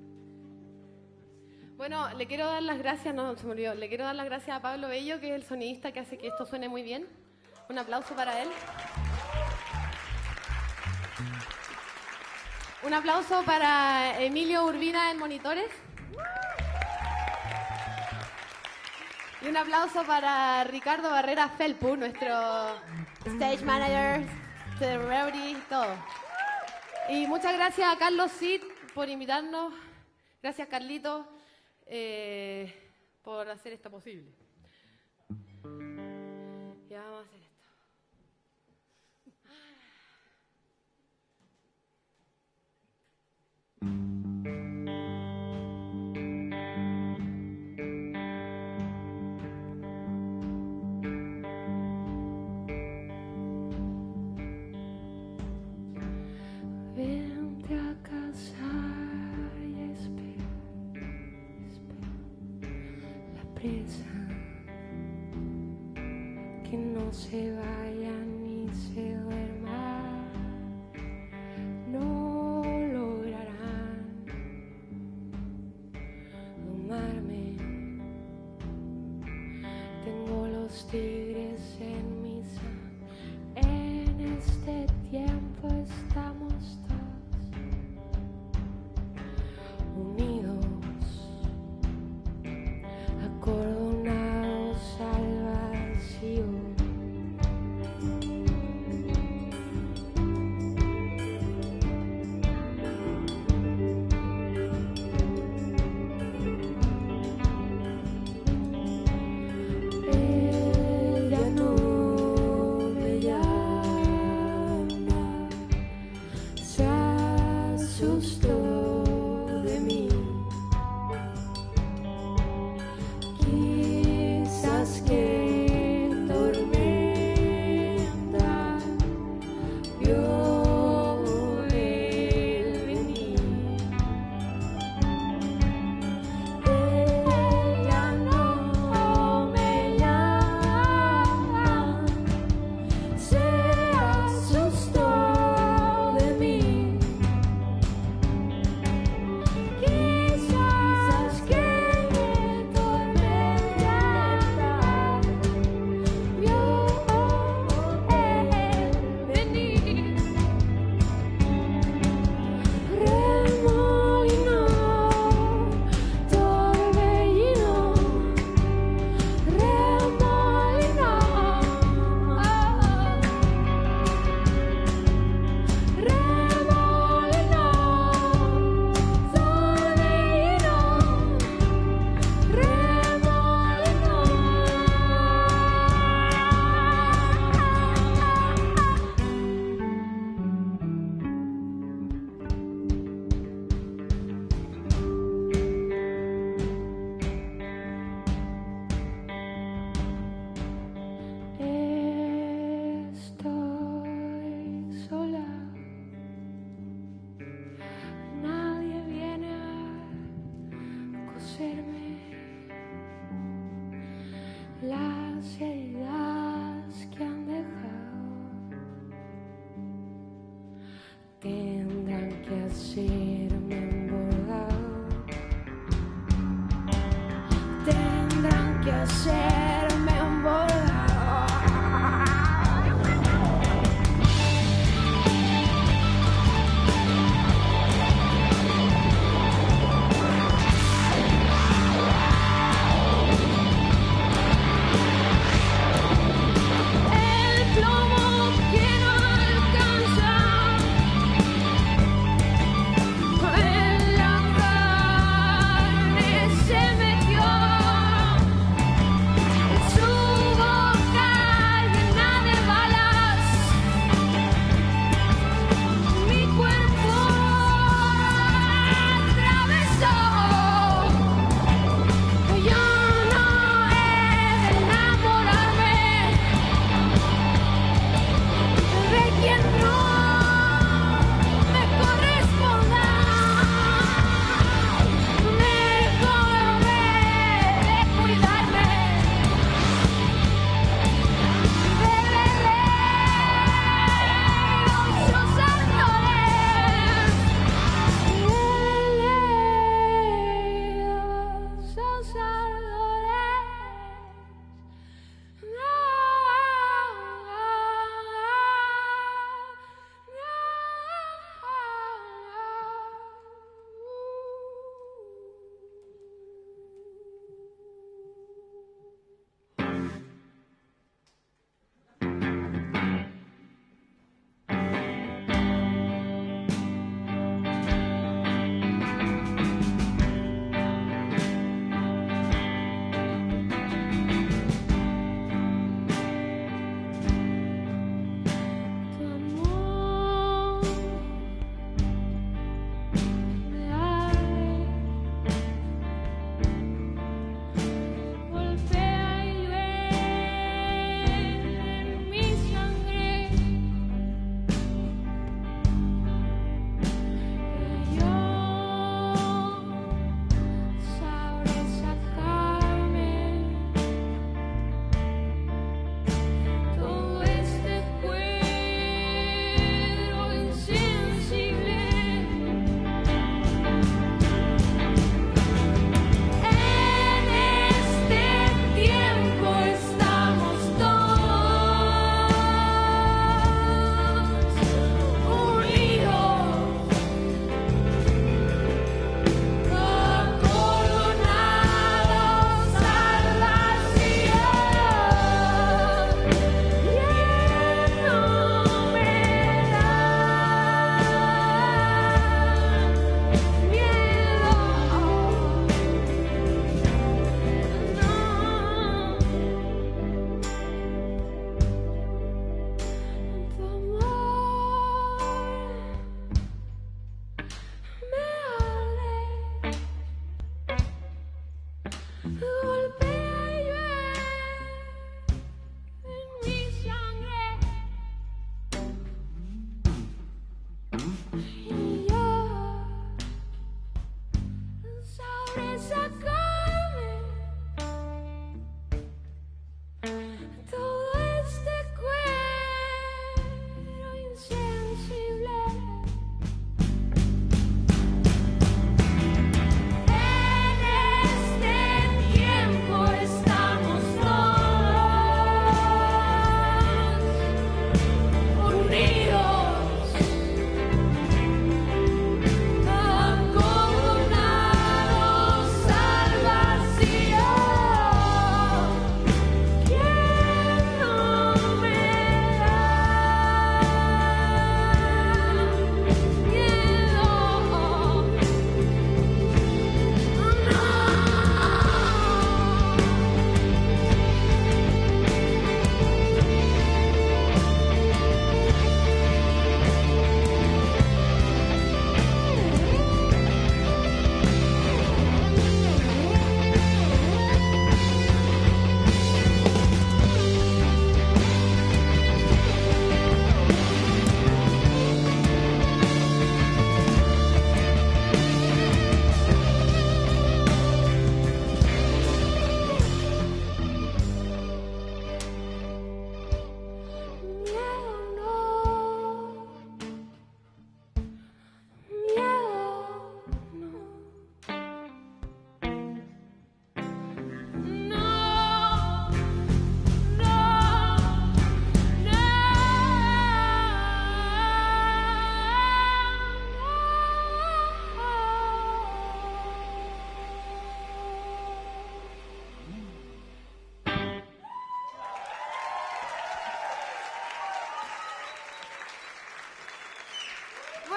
Bueno, le quiero dar las gracias, no, se me olvidó, le quiero dar las gracias a Pablo Bello, que es el sonidista que hace que esto suene muy bien. Un aplauso para él. Un aplauso para Emilio Urbina en monitores. Y un aplauso para Ricardo Barrera Felpu, nuestro stage manager, celebrity, todo. Y muchas gracias a Carlos Cid por invitarnos. Gracias, Carlito, eh, por hacer esto posible. Ya vamos a hacer esto. Vente a casa y espera, espera la presa, que no se vaya ni se duerma, no lograrán domarme. Tengo los tigres en misa, en este tiempo estamos todos unidos, acordonados al vacío.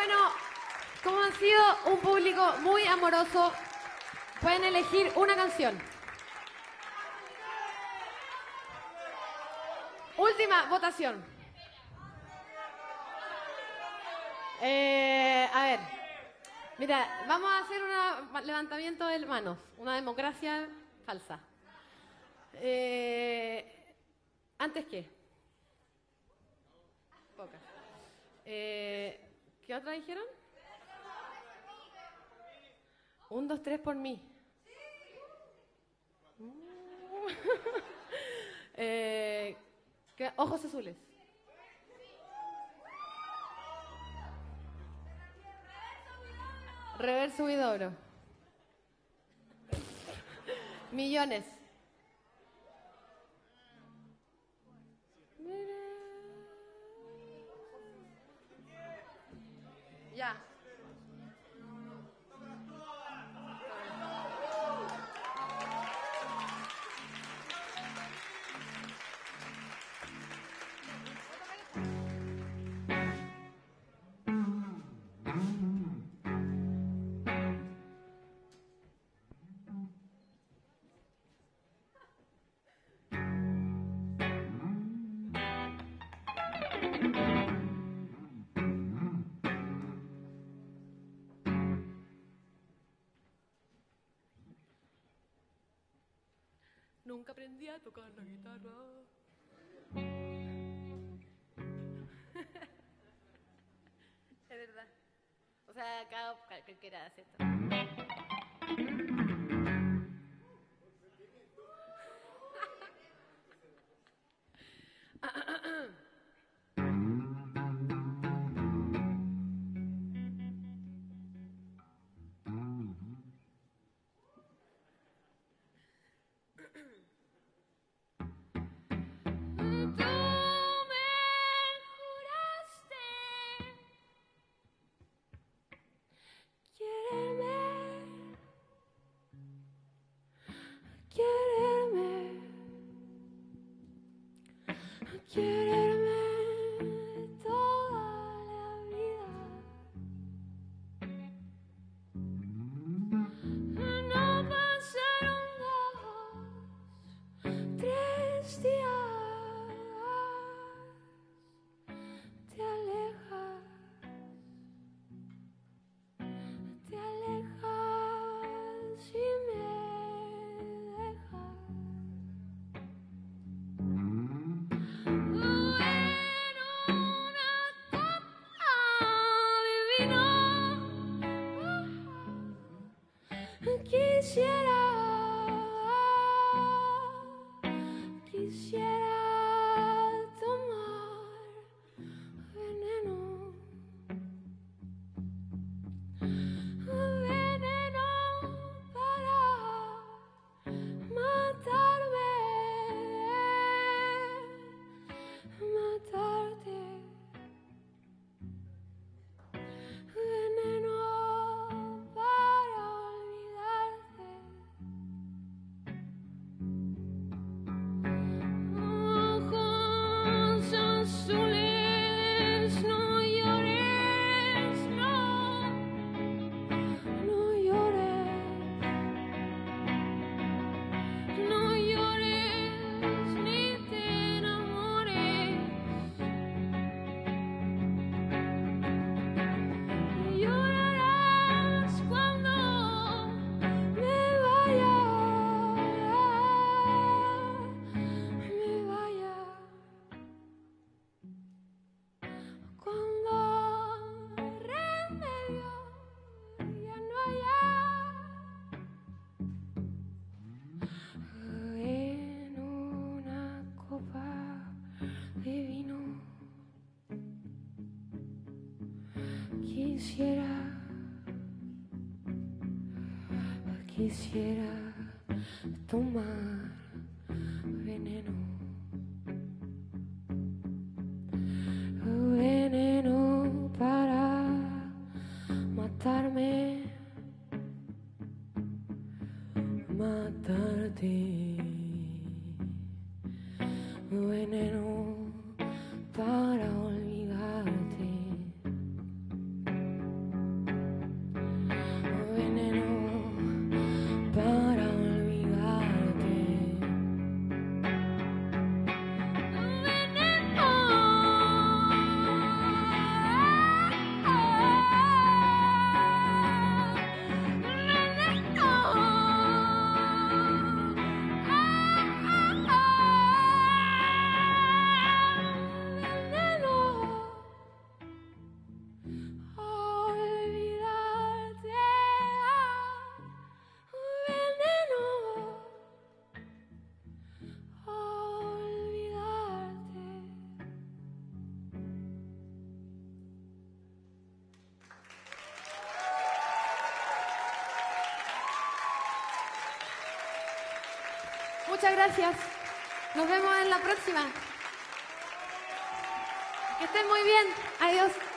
Bueno, como han sido un público muy amoroso, pueden elegir una canción. Última votación. Eh, a ver, mira, vamos a hacer un levantamiento de manos, una democracia falsa. Eh, ¿Antes qué? Pocas. Eh, ¿Qué otra dijeron? Un, dos, tres por mí. eh, ¿qué? Ojos azules. Reverso Huidobro. Millones. Ya. Nunca aprendí a tocar la guitarra. Es verdad. O sea, cada cualquiera hace esto. Quisiera tomar veneno, veneno para matarme, matarte, veneno para olvidarte. Muchas gracias. Nos vemos en la próxima. Que estén muy bien. Adiós.